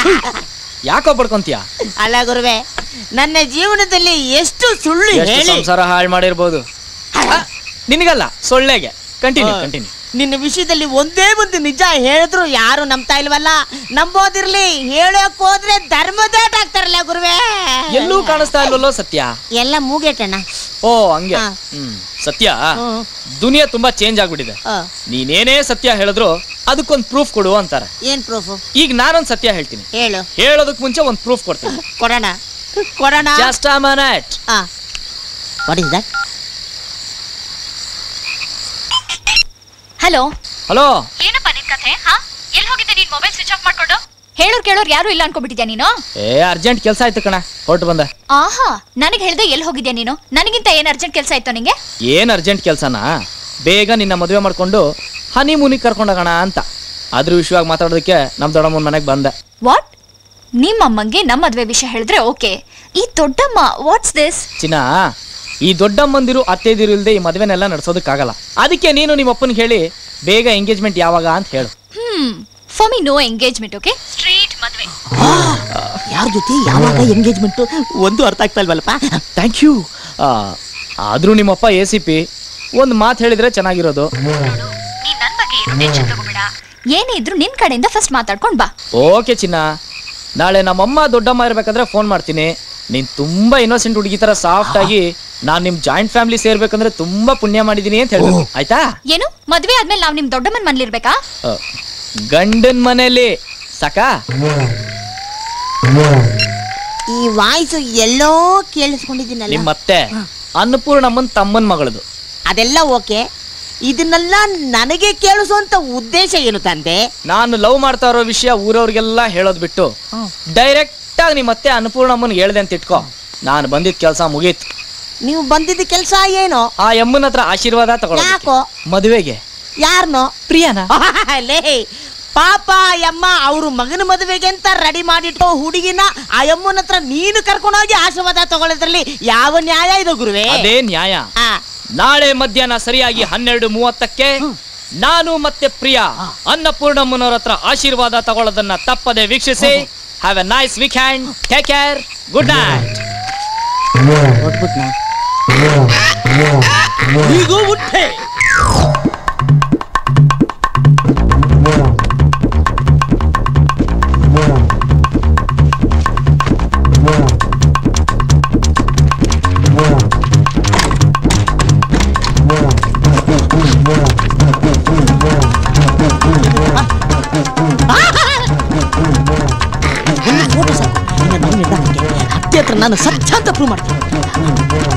ಯಾಕೋ ಪಡ್ಕೊಂತೀಯ? ಅಲ್ಲ ಗುರುವೆ, ನನ್ನ ಜೀವನದಲ್ಲಿ ಎಷ್ಟು ಸುಳ್ಳು ಹೇಳಿ ಸಂಸಾರ ಹಾಳು ಮಾಡಿರ್ಬೋದು. ನಿನಗಲ್ಲ, ಸೊಳ್ಳೆಗೆ. ಕಂಟಿನ್ಯೂ. ನಿನ್ನ ವಿಷಯದಲ್ಲಿ ಒಂದೇ ಒಂದು ನಿಜ ಹೇಳಿದ್ರು ಯಾರು ನಂಬ್ತಾ ಇಲ್ವಲ್ಲ. ನಂಬೋದಿರ್ಲಿ, ಹೇಳಕ್ ಹೋದ್ರೆ ಧರ್ಮದಾಟ ಆಗ್ತಾರಲ್ಲ ಗುರುವೆ. ಎಲ್ಲೂ ಕಾಣಿಸ್ತಾ ಇಲ್ವಲ್ಲೋ ಸತ್ಯ? ಎಲ್ಲ ಮೂಗೇಟಣ್ಣ. ಓ ಹಂಗೆ. ಸತ್ಯ, ದುನಿಯಾ ತುಂಬಾ ಚೇಂಜ್ ಆಗ್ಬಿಟ್ಟಿದೆ. ನೀನೇನೇ ಸತ್ಯ ಹೇಳಿದ್ರು ಅದಕ್ಕೊಂದು ಪ್ರೂಫ್ ಕೊಡು ಅಂತಾರೆ. ಏನ್ ಪ್ರೂಫ್? ಈಗ ನಾನೊಂದು ಸತ್ಯ ಹೇಳ್ತೀನಿ, ಹೇಳೋದಕ್ ಮುಂಚೆ ಒಂದು ಪ್ರೂಫ್ ಕೊಡ್ತೀನಿ. ಕೊಡೋಣ. Just a minute. What is that? Hello hello. ಏನಪ್ಪ ನಿನ್ ಕಥೆ? ಎಲ್ಲಿ ಹೋಗಿದ್ದೆ ನೀನ್? ಮೊಬೈಲ್ ಸ್ವಿಚ್ ಆಫ್ ಮಾಡ್ಕೊಂಡು. ಹೇಳೋರ್ ಯಾರು ಇಲ್ಲ ಅನ್ಕೊಂಡ್ಬಿಟ್ಟಿದ್ಯಾ ನೀನು? ಅರ್ಜೆಂಟ್ ಕೆಲಸ ಆಯ್ತು ಕಣ, ಹೊರಟು ಬಂದೆ. ಆಹಾ, ನನಗೆ ಹೇಳ್ದೆ ಎಲ್ಲಿ ಹೋಗಿದ್ಯಾ ನೀನು? ನನಗಿಂತ ಏನ್ ಅರ್ಜೆಂಟ್ ಕೆಲಸ ಆಯ್ತು ನಿಂಗೆ? ಏನ್ ಅರ್ಜೆಂಟ್ ಕೆಲಸನಾ? ಬೇಗ ನಿನ್ನ ಮದುವೆ ಮಾಡ್ಕೊಂಡು ಹನಿಮೂನಿಗೆ ಕರ್ಕೊಂಡೋಗೋಣ ಅಂತ. ಅದ್ರ ವಿಷಯವಾಗಿ ಮಾತಾಡೋದಕ್ಕೆ ನಮ್ ದೊಡ್ಡಮ್ಮನ ಮನೆಗೆ ಬಂದೆ. ವಾಟ್? ನಿಮ್ಮಮ್ಮಂಗೆ ನಮ್ಮ ಮದುವೆ ವಿಷಯ ಹೇಳಿದ್ರೆ ಓಕೆ, ಈ ದೊಡ್ಡಮ್ಮ ವಾಟ್ಸ್ ದಿಸ್? ಚಿನ್ನ, ಈ ದೊಡ್ಡಮ್ಮಂದಿರು ಅತ್ತೆದಿರು ಇಲ್ದೆ ಈ ಮದುವೆನೆಲ್ಲ ನಡೆಸೋದಕ್ಕಾಗಲ್ಲ. ಅದಕ್ಕೆ ನೀನು ನಿಮ್ಮ ಅಪ್ಪನಿಗೆ ಹೇಳಿ ಬೇಗ ಎಂಗೇಜ್ಮೆಂಟ್ ಯಾವಾಗ ಅಂತ ಹೇಳು. For me no engagement, okay? Straight ಮದುವೆ. ಯಾರ ಜೊತೆ ಯಾವಾಗ ಎಂಗೇಜ್ಮೆಂಟ್ ಒಂದು ಅರ್ಥ ಆಗ್ತಾ ಇಲ್ವಲ್ಲಪ್ಪ. Thank you. ಆದ್ರೂ ನಿಮ್ಮಪ್ಪ ACP ಒಂದು ಮಾತು ಹೇಳಿದ್ರೆ ಚೆನ್ನಾಗಿರೋದು. ಏನೇ ಇದ್ರು ನಿನ್ ಕಡೆಯಿಂದ ಫಸ್ಟ್ ಮಾತಾಡ್ಕೊಂಡ್ ಬಾ. ಓಕೆ ಚಿನ್ನ, ನಾಳೆ ನಮ್ಮಮ್ಮ ದೊಡ್ಡಮ್ಮ ಇರ್ಬೇಕಾದ್ರೆ ಫೋನ್ ಮಾಡ್ತೀನಿ. ನೀನ್ ತುಂಬಾ ಇನ್ನೋಸೆಂಟ್ ಹುಡುಗಿ ತರ ಸಾಫ್ಟ್ ಆಗಿ ನಾನ್ ನಿಮ್ ಜಾಯಿಂಟ್ ಫ್ಯಾಮಿಲಿ ಸೇರ್ಬೇಕಂದ್ರೆ ತುಂಬಾ ಪುಣ್ಯ ಮಾಡಿದೀನಿ ಅಂತ ಹೇಳ್ಬೇಕು, ಆಯ್ತಾ? ಏನು, ಮದ್ವೆ ಆದ್ಮೇಲೆ ನಾವ್ ನಿಮ್ ದೊಡ್ಡಮ್ಮನ್ ಮನೇಲಿರ್ಬೇಕಾ? ಗಂಡನ್ ಮನೇಲಿ ಸಾಕಾ? ಈ ವಾಯ್ಸ್ ಎಲ್ಲೋ ಕೇಳಿಸ್ಕೊಂಡಿದ್ದೀನಲ್ಲ. ನಿಮ್ಮತ್ತೆ ಅನ್ನಪೂರ್ಣಮ್ಮನ್ ತಮ್ಮನ್ ಮಗಳದು. ಅದೆಲ್ಲ ಓಕೆ, ಇದನ್ನೆಲ್ಲ ನನಗೆ ಕೇಳಿಸುವಂತ ಉದ್ದೇಶ ಏನು ತಂದೆ? ನಾನು ಲವ್ ಮಾಡ್ತಾ ಇರೋ ವಿಷಯ ಊರವ್ರಿಗೆಲ್ಲ ಹೇಳೋದ್ ಬಿಟ್ಟು ಡೈರೆಕ್ಟ್ ಆಗಿ ನಿಮ್ಮತ್ತೆ ಅನ್ನಪೂರ್ಣಮ್ಮನ್ ಹೇಳ್ದೆ ಅಂತ ಇಟ್ಕೋ, ನಾನು ಬಂದಿದ್ ಕೆಲಸ ಮುಗೀತು. ನೀವು ಬಂದಿದ್ದ ಕೆಲಸ ಏನು? ಆ ಯಮ್ಮನ ಹತ್ರ ಆಶೀರ್ವಾದ ತಗೊಳ್ಳೋ. ಯಾಕೋ? ಮದುವೆಗೆ. ಯಾರನೋ? ಪ್ರಿಯಾನಾ. ಲೇ ಪಾಪ ಅಯ್ಯಮ್ಮ, ಅವ್ರು ಮಗನ ಮದುವೆಗೆ ಅಂತ ರೆಡಿ ಮಾಡಿಟ್ಟು ಹುಡುಗಿನ ಆ ಯಮ್ಮನ ಹತ್ರ ನೀನು ಕರ್ಕೊಂಡೋಗಿ ಆಶೀರ್ವಾದ ತಗೊಳ್ಳೋದ್ರಲ್ಲಿ ಯಾವ ನ್ಯಾಯ ಇದು ಗುರುವೆ? ಅದೇ ನ್ಯಾಯ. ನಾಳೆ ಮಧ್ಯಾಹ್ನ ಸರಿಯಾಗಿ 12:30ಕ್ಕೆ ನಾನು ಮತ್ತೆ ಪ್ರಿಯಾ ಅನ್ನಪೂರ್ಣಮ್ಮನವ್ರ ಹತ್ರ ಆಶೀರ್ವಾದ ತಗೊಳ್ಳೋದನ್ನ ತಪ್ಪದೆ ವೀಕ್ಷಿಸಿ. Have a nice weekend. Take care. Good night. ಈಗ ಉಠೆ. ನಾನು ಸತ್ಯ ಅಂತ ಪ್ರೂವ್ ಮಾಡ್ತೀನಿ.